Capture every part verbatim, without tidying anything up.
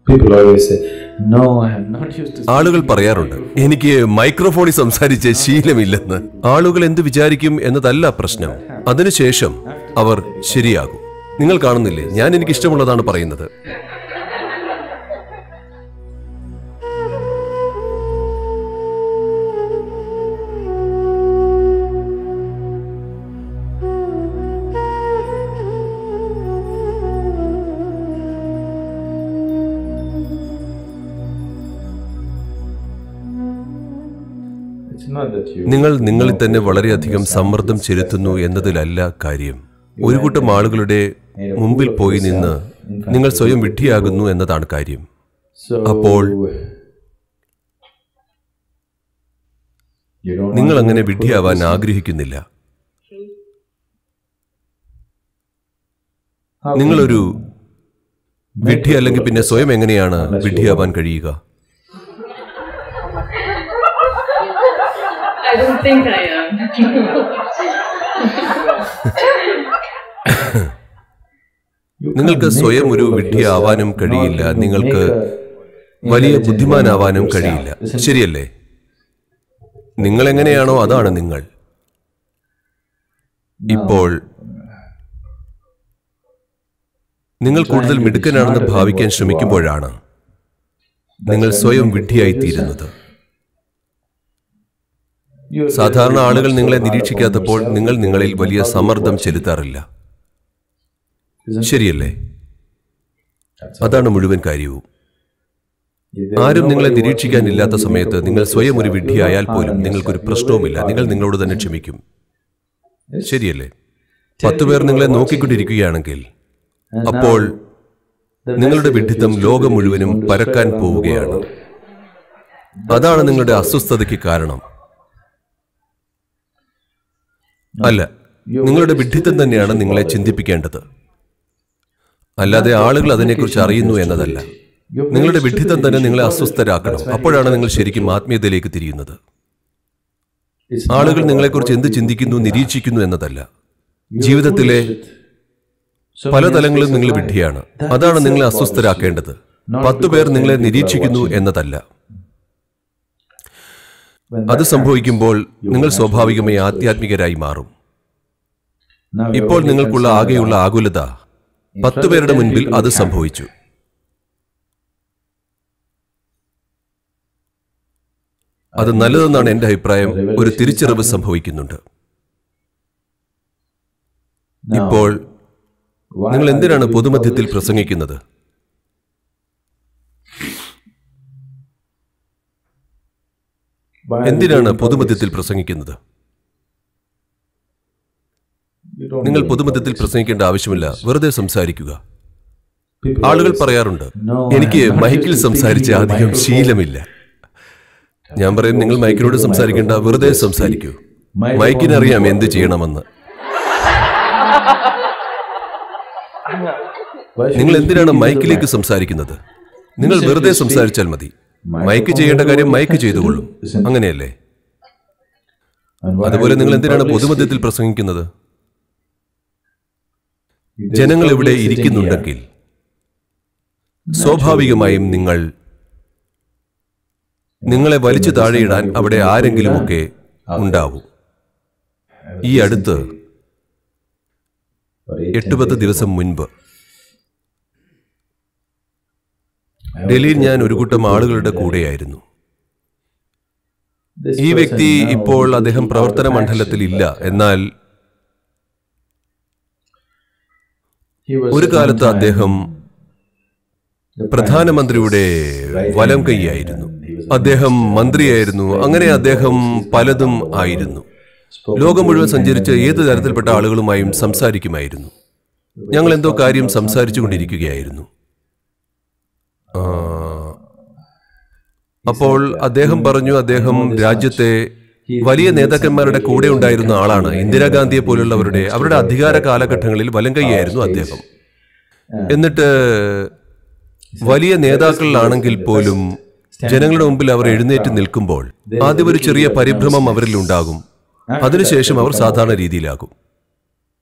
People always say, no, I have not used to. ആളുകൾ പറയാറുണ്ട്, എനിക്ക് മൈക്രോഫോണിൽ സംസാരിച്ച ശീലമില്ലെന്ന്. ആളുകൾ എന്ത് വിചാരിക്കും എന്നതല്ല പ്രശ്നം, അതിനുശേഷം അവർ ശരിയാകും. നിങ്ങൾ കാണുന്നില്ലേ, ഞാൻ എനിക്ക് ഇഷ്ടമുള്ളതാണ് പറയുന്നത്. നിങ്ങൾ നിങ്ങളിൽ തന്നെ വളരെയധികം സമ്മർദ്ദം ചെലുത്തുന്നു എന്നതിലല്ല കാര്യം. ഒരു കൂട്ടം ആളുകളുടെ മുമ്പിൽ പോയി നിന്ന് നിങ്ങൾ സ്വയം വിഡ്ഢിയാകുന്നു എന്നതാണ് കാര്യം. അപ്പോൾ നിങ്ങൾ അങ്ങനെ വിഡ്ഢിയാവാൻ ആഗ്രഹിക്കുന്നില്ല. നിങ്ങളൊരു വിഡ്ഢി അല്ലെങ്കിൽ പിന്നെ സ്വയം എങ്ങനെയാണ് വിഡ്ഢിയാവാൻ കഴിയുക? I don't think I am. നിങ്ങൾക്ക് സ്വയം ഒരു വിഡ്ഢിയാവാനും കഴിയില്ല, നിങ്ങൾക്ക് വലിയ ബുദ്ധിമാനാവാനും കഴിയില്ല, ശരിയല്ലേ? നിങ്ങൾ എങ്ങനെയാണോ അതാണ് നിങ്ങൾ. ഇപ്പോൾ നിങ്ങൾ കൂടുതൽ മിടുക്കനാണെന്ന് ഭാവിക്കാൻ ശ്രമിക്കുമ്പോഴാണ് നിങ്ങൾ സ്വയം വിഡ്ഢിയായിത്തീരുന്നത്. സാധാരണ ആളുകൾ നിങ്ങളെ നിരീക്ഷിക്കാത്തപ്പോൾ നിങ്ങൾ നിങ്ങളിൽ വലിയ സമ്മർദ്ദം ചെലുത്താറില്ല, ശരിയല്ലേ? അതാണ് മുഴുവൻ കാര്യവും. ആരും നിങ്ങളെ നിരീക്ഷിക്കാനില്ലാത്ത സമയത്ത് നിങ്ങൾ സ്വയം ഒരു വിഡ്ഢിയായാൽ പോലും നിങ്ങൾക്കൊരു പ്രശ്നവുമില്ല, നിങ്ങൾ നിങ്ങളോട് തന്നെ ക്ഷമിക്കും, ശരിയല്ലേ? പത്തു പേർ നിങ്ങളെ നോക്കിക്കൊണ്ടിരിക്കുകയാണെങ്കിൽ അപ്പോൾ നിങ്ങളുടെ വിഡ്ഢിത്തം ലോകം മുഴുവനും പരക്കാൻ പോവുകയാണ്. അതാണ് നിങ്ങളുടെ അസ്വസ്ഥതയ്ക്ക് കാരണം. അല്ല, നിങ്ങളുടെ വിഡ്ഢിത്തം തന്നെയാണ് നിങ്ങളെ ചിന്തിപ്പിക്കേണ്ടത്, അല്ലാതെ ആളുകൾ അതിനെക്കുറിച്ച് അറിയുന്നു എന്നതല്ല. നിങ്ങളുടെ വിഡ്ഢിത്തം തന്നെ നിങ്ങളെ അസ്വസ്ഥരാക്കണം. അപ്പോഴാണ് നിങ്ങൾ ശരിക്കും ആത്മീയതയിലേക്ക് തിരിയുന്നത്. ആളുകൾ നിങ്ങളെക്കുറിച്ച് എന്ത് ചിന്തിക്കുന്നു, നിരീക്ഷിക്കുന്നു എന്നതല്ല. ജീവിതത്തിലെ പല തലങ്ങളും നിങ്ങൾ വിഡ്ഢിയാണ്. അതാണ് നിങ്ങളെ അസ്വസ്ഥരാക്കേണ്ടത്. പത്തു പേർ നിങ്ങളെ നിരീക്ഷിക്കുന്നു എന്നതല്ല. അത് സംഭവിക്കുമ്പോൾ നിങ്ങൾ സ്വാഭാവികമായി ആധ്യാത്മികരായി മാറും. ഇപ്പോൾ നിങ്ങൾക്കുള്ള ആകെയുള്ള ആകുലത പത്തു പേരുടെ മുൻപിൽ അത് സംഭവിച്ചു. അത് നല്ലതെന്നാണ് എന്റെ അഭിപ്രായം. ഒരു തിരിച്ചറിവ് സംഭവിക്കുന്നുണ്ട്. ഇപ്പോൾ നിങ്ങൾ എന്തിനാണ് പൊതുമധ്യത്തിൽ പ്രസംഗിക്കുന്നത്? എന്തിനാണ് പൊതുമധ്യത്തിൽ പ്രസംഗിക്കുന്നത്? നിങ്ങൾ പൊതുമധ്യത്തിൽ പ്രസംഗിക്കേണ്ട ആവശ്യമില്ല, വെറുതെ സംസാരിക്കുക. ആളുകൾ പറയാറുണ്ട്, എനിക്ക് മൈക്കിൽ സംസാരിച്ച് അധികം ശീലമില്ല. ഞാൻ പറയും, നിങ്ങൾ മൈക്കിനോട് സംസാരിക്കേണ്ട, വെറുതെ സംസാരിക്കൂ. മൈക്കിനറിയാം എന്ത് ചെയ്യണമെന്ന്. നിങ്ങൾ എന്തിനാണ് മൈക്കിലേക്ക് സംസാരിക്കുന്നത്? നിങ്ങൾ വെറുതെ സംസാരിച്ചാൽ മതി. മൈക്ക് ചെയ്യേണ്ട കാര്യം മൈക്ക് ചെയ്തുകൊള്ളും, അങ്ങനെയല്ലേ? അതുപോലെ നിങ്ങൾ എന്തിനാണ് പൊതുമധ്യത്തിൽ പ്രസംഗിക്കുന്നത്? ജനങ്ങൾ ഇവിടെ ഇരിക്കുന്നുണ്ടെങ്കിൽ സ്വാഭാവികമായും നിങ്ങൾ നിങ്ങളെ വലിച്ചു താഴെയിടാൻ അവിടെ ആരെങ്കിലുമൊക്കെ ഉണ്ടാവും. ഈ അടുത്ത് എട്ട് പത്ത് ദിവസം മുൻപ് ഡൽഹിയിൽ ഞാൻ ഒരു കൂട്ടം ആളുകളുടെ കൂടെയായിരുന്നു. ഈ വ്യക്തി ഇപ്പോൾ അദ്ദേഹം പ്രവർത്തന മണ്ഡലത്തിൽ ഇല്ല, എന്നാൽ ഒരു കാലത്ത് അദ്ദേഹം പ്രധാനമന്ത്രിയുടെ വലം കൈയായിരുന്നു. അദ്ദേഹം മന്ത്രിയായിരുന്നു. അങ്ങനെ അദ്ദേഹം പലതും ആയിരുന്നു. ലോകം മുഴുവൻ സഞ്ചരിച്ച് ഏത് തരത്തിൽപ്പെട്ട ആളുകളുമായും സംസാരിക്കുമായിരുന്നു. ഞങ്ങൾ എന്തോ കാര്യം സംസാരിച്ചു കൊണ്ടിരിക്കുകയായിരുന്നു. അപ്പോൾ അദ്ദേഹം പറഞ്ഞു, അദ്ദേഹം രാജ്യത്തെ വലിയ നേതാക്കന്മാരുടെ കൂടെ ഉണ്ടായിരുന്ന ആളാണ്. ഇന്ദിരാഗാന്ധിയെ പോലുള്ളവരുടെ അവരുടെ അധികാര കാലഘട്ടങ്ങളിൽ വലം കൈയായിരുന്നു അദ്ദേഹം. എന്നിട്ട് വലിയ നേതാക്കളിലാണെങ്കിൽ പോലും ജനങ്ങളുടെ മുമ്പിൽ അവർ എഴുന്നേറ്റ് നിൽക്കുമ്പോൾ ആദ്യം ഒരു ചെറിയ പരിഭ്രമം അവരിൽ ഉണ്ടാകും. അതിനുശേഷം അവർ സാധാരണ രീതിയിലാകും.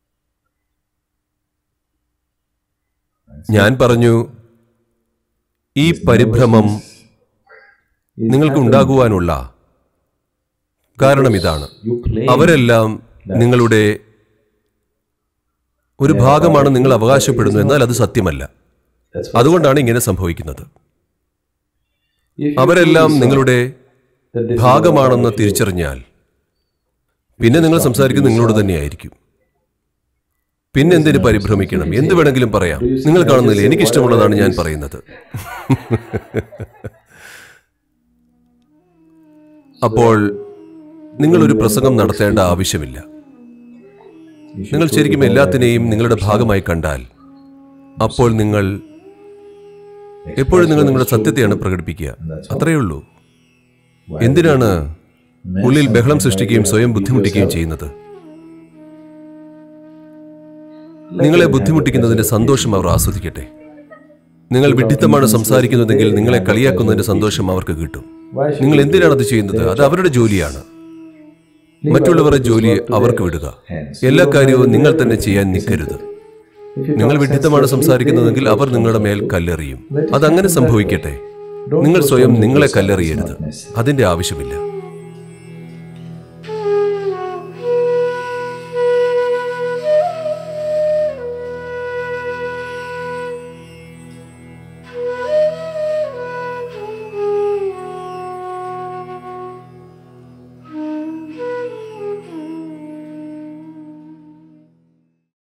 ഞാൻ പറഞ്ഞു, ഈ പരിഭ്രമം നിങ്ങൾക്ക് ഉണ്ടാകുവാനുള്ള കാരണം ഇതാണ്. അവരെല്ലാം നിങ്ങളുടെ ഒരു ഭാഗമാണ് നിങ്ങൾ അവകാശപ്പെടുന്നു, എന്നാൽ അത് സത്യമല്ല. അതുകൊണ്ടാണ് ഇങ്ങനെ സംഭവിക്കുന്നത്. അവരെല്ലാം നിങ്ങളുടെ ഭാഗമാണെന്ന് തിരിച്ചറിഞ്ഞാൽ പിന്നെ നിങ്ങൾ സംസാരിക്കുന്നത് നിങ്ങളോട് തന്നെയായിരിക്കും. പിന്നെ എന്തിന് പരിഭ്രമിക്കണം? എന്ത് വേണമെങ്കിലും പറയാം. നിങ്ങൾ കാണുന്നില്ല, എനിക്കിഷ്ടമുള്ളതാണ് ഞാൻ പറയുന്നത്. അപ്പോൾ നിങ്ങളൊരു പ്രസംഗം നടത്തേണ്ട ആവശ്യമില്ല. നിങ്ങൾ ശരിക്കും എല്ലാത്തിനെയും നിങ്ങളുടെ ഭാഗമായി കണ്ടാൽ അപ്പോൾ നിങ്ങൾ എപ്പോഴും നിങ്ങൾ നിങ്ങളുടെ സത്യത്തെയാണ് പ്രകടിപ്പിക്കുക. അത്രയേ ഉള്ളൂ. എന്തിനാണ് ഉള്ളിൽ ബഹളം സൃഷ്ടിക്കുകയും സ്വയം ബുദ്ധിമുട്ടിക്കുകയും ചെയ്യുന്നത്? നിങ്ങളെ ബുദ്ധിമുട്ടിക്കുന്നതിന്റെ സന്തോഷം അവർ ആസ്വദിക്കട്ടെ. നിങ്ങൾ വിഡ്ഢിത്തമാണ് സംസാരിക്കുന്നതെങ്കിൽ നിങ്ങളെ കളിയാക്കുന്നതിന്റെ സന്തോഷം അവർക്ക് കിട്ടും. നിങ്ങൾ എന്തിനാണ് അത് ചെയ്യുന്നത്? അത് അവരുടെ ജോലിയാണ്. മറ്റുള്ളവരുടെ ജോലി അവർക്ക് വിടുക. എല്ലാ കാര്യവും നിങ്ങൾ തന്നെ ചെയ്യാൻ നിൽക്കരുത്. നിങ്ങൾ വിഡ്ഢിത്തമാണ് സംസാരിക്കുന്നതെങ്കിൽ അവർ നിങ്ങളുടെ മേൽ കല്ലെറിയും. അതങ്ങനെ സംഭവിക്കട്ടെ. നിങ്ങൾ സ്വയം നിങ്ങളെ കല്ലെറിയരുത്. അതിന്റെ ആവശ്യമില്ല.